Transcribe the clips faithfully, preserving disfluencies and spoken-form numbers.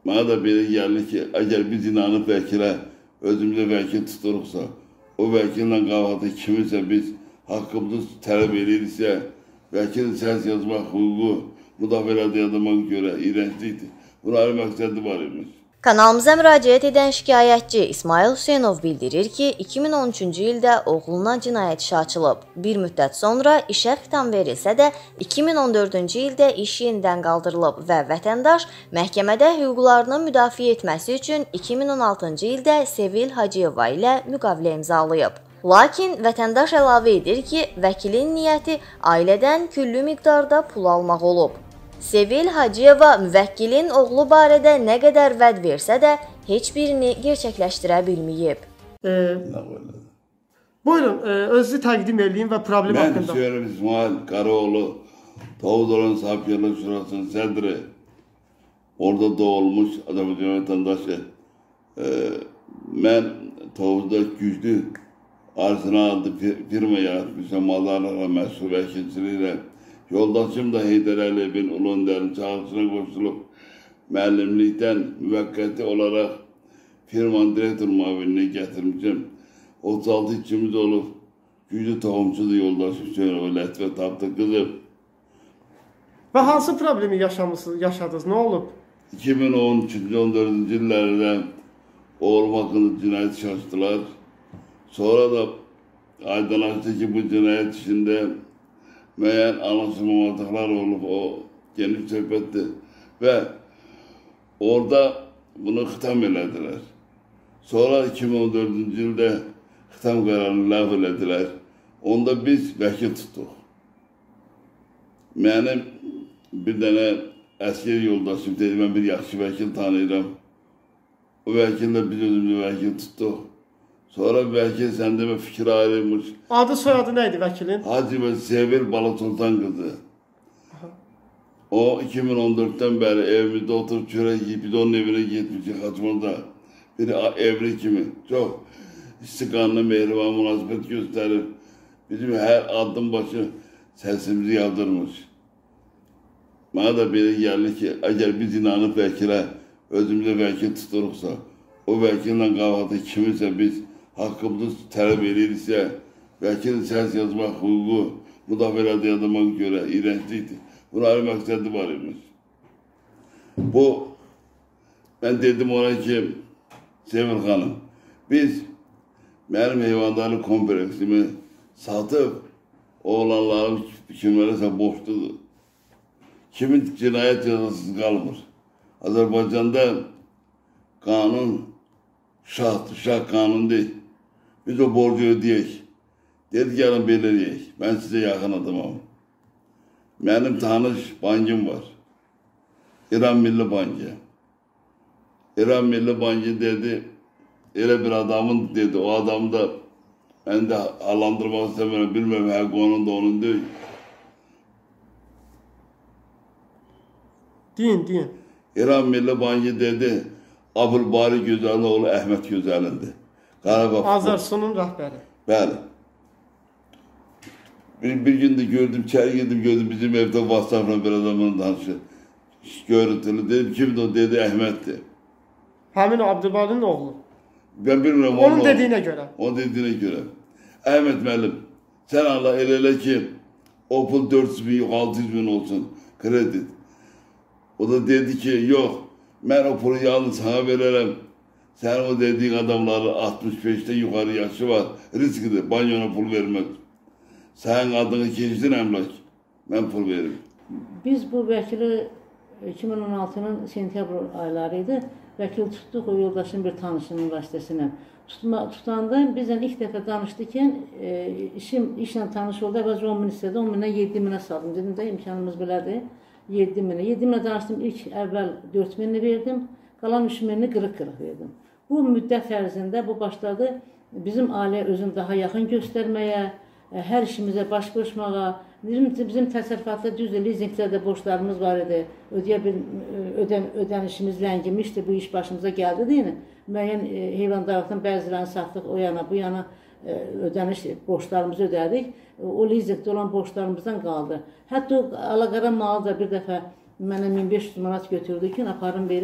Mənə də belə gəlir ki, əgər biz inanıb vəkilə, özümüzə vəkil tuturuqsa, o vəkillə qavada kiminsə biz haqqımızı tələb ediriksə, vəkil səs yazmaq hüququ müdafiədə adama görə iyrənclikdir. Bunun ayrı məqsədi var imiş. Kanalımıza müraciət edən şikayətçi İsmail Hüseynov bildirir ki, iki min on üçüncü ildə oğluna cinayət işi açılıb. Bir müddət sonra işə xitam verilsə də, iki min on dördüncü ildə iş yenidən qaldırılıb və vətəndaş məhkəmədə hüquqlarını müdafiə etməsi üçün iki min on altıncı ildə Sevil Hacıyeva ilə müqavilə imzalayıb. Lakin vətəndaş əlavə edir ki, vəkilin niyyəti ailədən küllü miqdarda pul almaq olub. Sevil Hacıyeva müvəkkilin oğlu barədə nə qədər vəd versə də, heç birini gerçəkləşdirə bilməyib. E, buyurun, e, özünüzü təqdim edin və problem Mən haqqında. Mən Hüseyin İsmail Karaoğlu, Tovuzdoğan Sahibkarlıq Şurası'nın sədri, orada doğulmuş Azərbaycan vətəndaşı. E, mən Tovuzda güclü Arsenal adlı firma yaratmışam, mallarla məşğul vəkilçiliğiyle. Yoldaşım da Heydər Əliyevin Ulu Öndərin çağrısına qoşulub, müəllimlikdən müvəqqəti olaraq firmanın direktor müavinini gətirmişim. otuz altı içimiz olub, güclü tohumçudur yoldaş Hüseyin Öylət və tapdı qızım. Və hansı problemi yaşamışsınız, yaşadınız, nə olub? iki min on üçüncü on dördüncü illərdə oğlum haqqında cinayət işi açdılar. Sonra da aydınlaşdı ki, bu cinayət işində müəyyən anlaşılmamazlıqlar olub, o geniş söhbətdir və orada bunu xitam elədilər. Sonra iki min on dördüncü ildə xitam qərarını ləğv elədilər. Onda biz vəkil tutduq. Mənim bir dənə əsker yoldaşım dedi, mən bir yaxşı vəkil tanıyıram. O vəkillə biz özümüzü vəkil tutduq. Sonra vəkil səndə və fikir ayrılmış. Adı soyadı neydi vəkilin? Hacı və Sevil Balasultan qızı. O iki min on dörddən bəri evimizdə oturub çörək yiyib, biz onun evinə getmişik Xaçmanda. Bir evli kimi çox istiqanlı, mehriban münasibət göstərir. Bizim hər addım başı səsimizi yaldırmış. Mənə də belə gəlir ki, əgər biz inanıb vəkilə, özümüzə vəkil tuturuqsa, o vəkillə qavada kiminsə biz haqqımızı tələb ediriksə, vəkil səs yazmaq hüququ müdafiədə adama görə iyrənclikdir. Bunun ayrı məqsədi var imiş. Bu, mən dedim ona ki, Sevil xanım, biz mənim heyvandarlıq kompleksimi satıb, oğlanlarım kimlərəsə boşludur. Kimin cinayət cəzasız qalmır. Azərbaycanda qanun şahdır, şah qanun deyil. Biz o borcu ödəyək. Dedi, gəlin belə deyək. Mən sizə yaxın adamam. Mənim tanış bankım var. İran Milli Bankı. İran Milli Bankı dedi, elə bir adamın dedi, o adamı da mən də alandırmaq istəmirəm, bilməm, həq onun da onun deyil. Deyin, deyin. İran Milli Bankı dedi, Abülbari Gözəloğlu Əhməd Gözəlindir. Qarabağ. Azərsunun rəhbəri. Bəli. Bir, bir gün də gördüm, içəri girdim, gördüm bizim evdə WhatsApp-la bir adamla danışır. Görüntülü dedim, kimdir o? Dedi, Əhməddir. Həmin Abdülbarinin oğlu. Ben bilmirəm. Onun dediyinə görə. Onun dediyinə görə. Əhməd müəllim, sən Allah elə elə ki, o pul dörd yüz min, altı yüz min olsun, kredi. O da dedi ki, yox, mən o pulu yalnız sana verərəm. Sən o dediğin adamları altmış beşdə yuxarı yaşı var, riskidir, banyona pul vermək. Sənin adını keçdin əmlak, mən pul veririm. Biz bu vəkili iki min on altının sentyabr aylarıydı. Vəkil tutduq o yoldaşın bir tanışının vasitəsilə. Tutma, tutanda bizdən ilk dəfə danışdıkən e, işim, işlə tanış oldu. Əvvəlcə on min istədi, on mindən yeddi minə saldım. Dedim də imkanımız belədir, yeddi minə. yeddi minə danışdım, ilk əvvəl dörd minini verdim, qalan üç minini qırıq-qırıq verdim. Bu müddət ərzində bu başladı bizim ailə özünü daha yaxın göstərməyə, hər işimizə baş qoşmağa. Bizim, bizim təsərrüfatda düzdür, lizinqlərdə borçlarımız var idi. Ödəyə bir ödən, ödənişimiz ləngimişdi, bu iş başımıza gəldi deyil. Müəyyən e, heyvandarlıqdan bəzilərini satdıq o yana, bu yana e, ödəniş borçlarımızı ödədik. O lizinqdə olan borçlarımızdan qaldı. Hətta o alaqara malı da bir dəfə mənə min beş yüz manat götürdü ki, aparım verim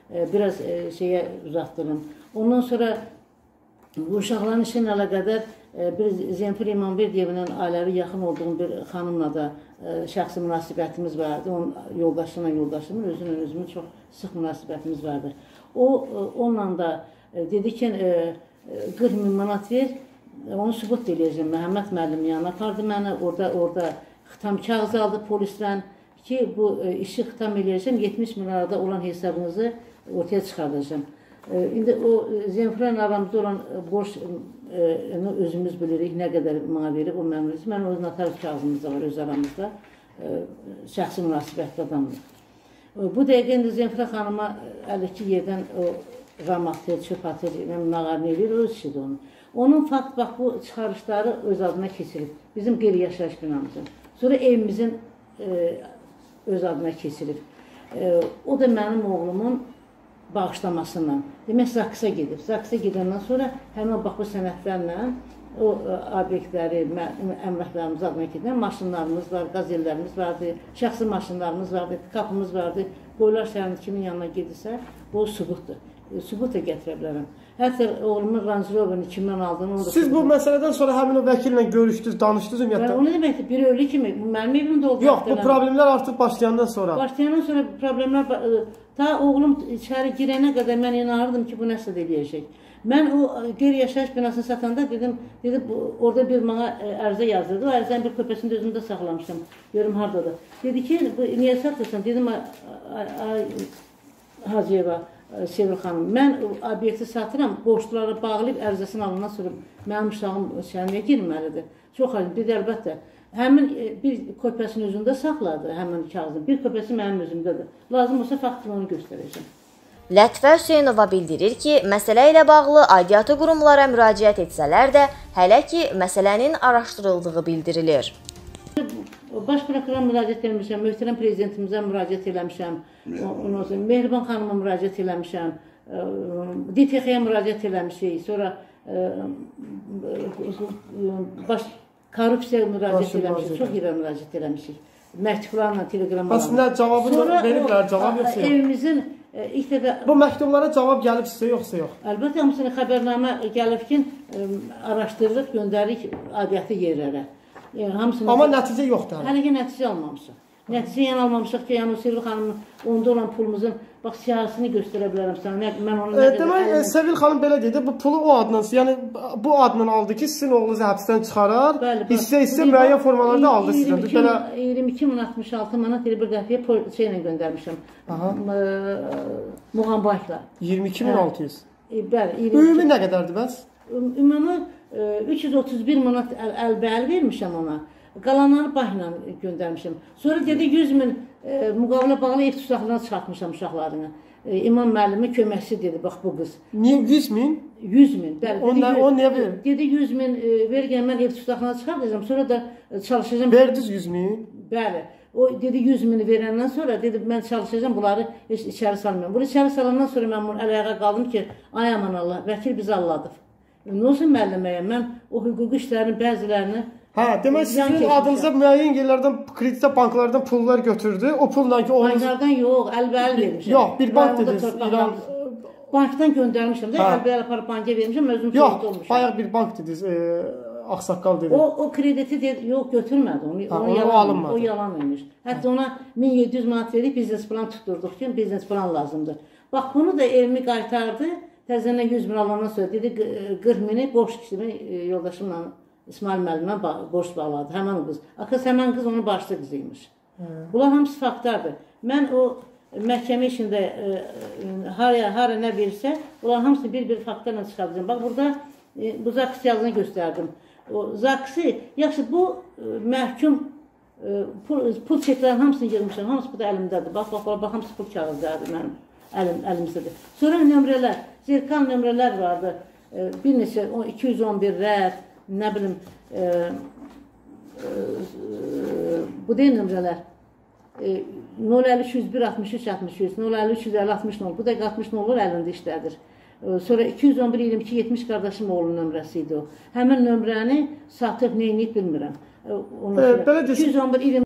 e, biraz e, şeyə uzatdırım. Ondan sonra bu uşaqların işi ilə əlaqədar e, bir Zemfir İmamberdiyevin ailəvi yaxın olduğum bir xanımla da e, şəxsi münasibətimiz vardı. Onun yoldaşıyla yoldaşımın, özünün özümün çox sıx münasibətimiz vardır. O, e, onunla da e, dedi ki, e, qırx min manat ver, onu sübut eləyəcəm. Məhəmməd müəllim yanına apardı məni, orada, orada xitam kağızı aldı polisdən ki, bu e, işi xitam eləyəcəm, yetmiş min arada olan hesabınızı ortaya çıxardacağım. E, indi o Zemfirlə aramızda olan borcunu özümüz bilirik, nə qədər mənə verib, o mənim verib. Mən o notarius kağızımız da var öz aramızda, e, şəxsi münasibətli adamdır. E, bu dəqiqə indi Zemfirə xanıma əlli iki yerdən o ramatır, çöp atır, nağarını edir, öz işidir onun. Onun fakt, bax, bu çıxarışları öz adına keçirib, bizim qeyri-yaşayış binamızın. Sonra evimizin e, öz adına keçirib. E, o da mənim oğlumun bağışlamasından. Demək, Zaksa gedib. Zaksa gedəndən sonra həmin bax, bu sənədlərlə o obyektləri, əmlaklarımız adına gedən maşınlarımız var, qazellərimiz vardı, şəxsi maşınlarımız vardı, pikapımız vardı. Qoylar şəhərində kimin yanına gedirsə, bu sübutdur. Sübut da gətirə bilərəm. Hətta oğlumun Range Rover'ını kimdən aldığını... Siz bu məsələdən sonra həmin o vəkillə görüşdünüz, danışdınız ümumiyyətlə? O nə deməkdir? Biri ölü kimi. Mənim evimdə oldu. Yox, bu problemlər artıq başlayandan sonra. Başlayandan sonra problemlər... Ta oğlum içəri girənə qədər mən inanırdım ki, bu nəsə eləyəcək. Mən o qeyri-yaşayış binasını satanda dedim, dedim orada bir mənə ərzə yazdırdı. O ərzənin bir köpəsini də özümdə saxlamışdım. Görüm haradadır. Dedi ki, niyə satırsan? Dedim, Hacıyeva, Sevil xanım, mən obyekti satıram, borçları bağlayıb ərzəsini alından sonra mənim uşağım şəhərliyə girməlidir. Çox aydın, bir də əlbəttə, həmin bir köpəsini özündə saxladı, həmin kağızın, bir köpəsi mənim özümdədir. Lazım olsa faktını onu göstərəcəm. Lətifə Hüseynova bildirir ki, məsələ ilə bağlı aidiyyatı qurumlara müraciət etsələr də, hələ ki, məsələnin araşdırıldığı bildirilir. Baş prokurora müraciət eləmişəm, möhtərəm prezidentimizə müraciət eləmişəm, Mehriban xanıma müraciət eləmişəm, D T X-yə müraciət eləmişik, sonra korrupsiyaya müraciət eləmişik, çox yerə müraciət eləmişik, məktublarla, telegramlarla. Aslında cavabını veriblər, cavab yoxsa yox? Evimizin ilk dəfə... Bu məktublara cavab gəlib sizə yoxsa yox? Əlbəttə, hamısını xəbərnamə gəlib ki, araşdırırıq, göndəririk aidiyyatı yerlərə. Amma nəticə yoxdur. Hələ ki, nəticə almamışıq. Nəticə yəni almamışıq ki, yəni o Sevil xanımın onda olan pulumuzun, bax, siyasını göstərə bilərəm sana. Demək, Sevil xanım belə dedi, bu pulu o adla, yəni bu adla aldı ki, sizin oğlunuzu həbsdən çıxarar, hissə-hissə müəyyən formalarda aldı sizdən. iyirmi iki min altmış altı manat bir dəfəyə şeylə göndərmişəm, Muğambayqla. iyirmi iki min altı yüz? Bəli. Ümumi nə qədərdir bəs? Ümumi üç yüz otuz bir manat əlbəəl vermişəm ona. Qalanları bahla göndərmişəm. Sonra dedi yüz min müqavilə bağlı ev tutaqlarına çıxartmışam uşaqlarını. İmam müəllimi köməkçi dedi, bax bu qız. Niyə yüz min? yüz min. O niyə verir? Dedi yüz min vergən mən ev tutaqlarına çıxartacağım, sonra da çalışacağım. Verdiniz yüz min? Bəli. O dedi yüz mini verəndən sonra dedi mən çalışacağım, bunları heç içəri salmayam. Bunu içəri salandan sonra mən bunu əl-ayağa qaldım ki, ay aman Allah, vəkil bizi alladıb. Nə olsun müəlliməyə, mən o hüquqi işlərin bəzilərini... Hə, demək sizin adınıza müəyyən yerlərdən, kreditə banklardan pullar götürdü, o pulla ki... Banklardan yox, əlbəəl vermişəm. Yox, bir bank dediniz, İran... Bankdan göndərmişəm də, əlbəəl aparıb banka vermişəm, özüm yox, bayaq bir bank dediniz, Ağsaqqal dedi. O krediti yox, götürmədi, o yalan imiş. Hətta ona min yeddi yüz manat verib biznes plan tutturduq ki, biznes plan lazımdır. Bax, bunu da evimi qaytardı. Təzənə yüz min alandan sonra dedi, qırx mini borç kişimi yoldaşımla İsmail müəllimə borç bağladı, həmən qız. Akız həmən qız onun başlı qızıymış. Bunlar hamısı faktlardır. Mən o məhkəmə işində hara nə verirsə, bunlar hamısını bir-bir faktlarla çıxardacağım. Bax, burada bu Zakis yazını göstərdim. O Zakisi, yaxşı bu məhkum pul çeklərin hamısını yığmışam, hamısı bu da əlimdədir. Bax, bax, bax, hamısı pul kağızlardır mənim. Əlim, əlimizdedir. Sonra nömrələr, zirkan nömrələr vardı. E, bir neçə, iki yüz on bir rəd, nə bilim, e, e, bu deyil nömrələr. E, nol əlli üç yüz bir altmış üç altmış üç, nol əlli üç yüz əlli altmış nol, bu da altmış nollar əlində işlədir. E, sonra iki yüz on bir iyirmi iki yetmiş qardaşım oğlunun nömrəsi idi o. Həmin nömrəni satıb, neyniyib bilmirəm. E, e, belə desin.